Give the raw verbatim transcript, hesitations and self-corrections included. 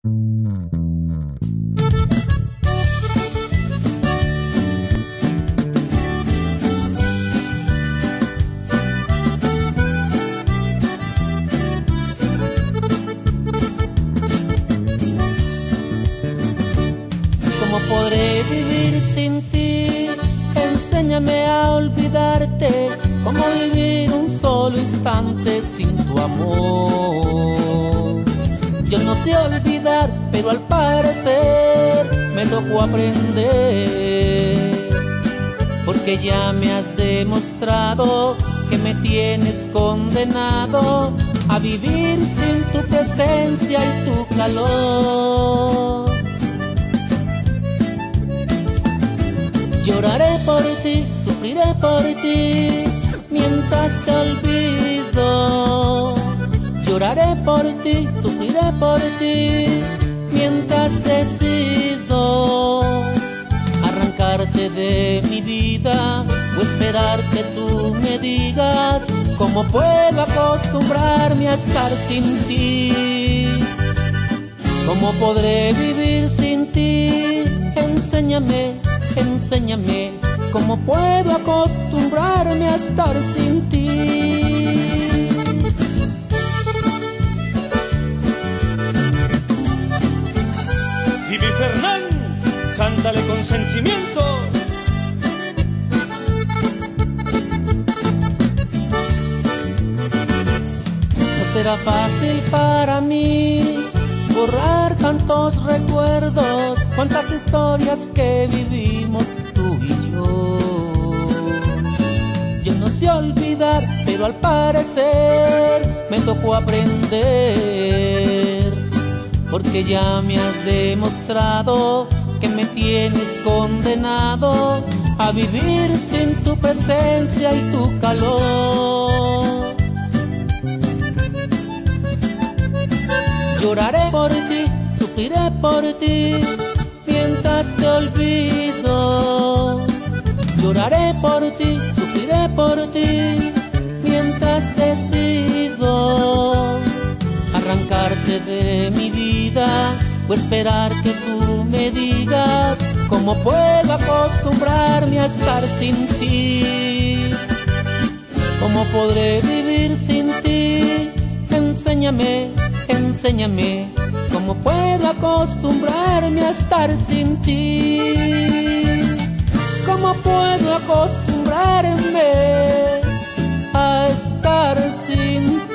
¿Cómo podré vivir sin ti? Enséñame a olvidarte. ¿Cómo vivir un solo instante sin tu amor? Yo no sé olvidar, pero al parecer me tocó aprender. Porque ya me has demostrado que me tienes condenado a vivir sin tu presencia y tu calor. Lloraré por ti, sufriré por ti, mientras te olvido. Lloraré por ti, sufriré por ti, mientras decido arrancarte de mi vida o esperar que tú me digas cómo puedo acostumbrarme a estar sin ti. ¿Cómo podré vivir sin ti? Enséñame. Enséñame cómo puedo acostumbrarme a estar sin ti. Jimmy Fernán, cántale con sentimiento. No será fácil para mí borrar tantos recuerdos, cuántas historias que vivimos tú y yo. Yo no sé olvidar, pero al parecer me tocó aprender. Porque ya me has demostrado que me tienes condenado a vivir sin tu presencia y tu calor. Lloraré por ti, sufriré por ti, mientras te olvido. Lloraré por ti, sufriré por ti, mientras decido arrancarte de mi vida o esperar que tú me digas cómo puedo acostumbrarme a estar sin ti. ¿Cómo podré vivir sin ti? Enséñame. Enséñame cómo puedo acostumbrarme a estar sin ti. ¿Cómo puedo acostumbrarme a estar sin ti?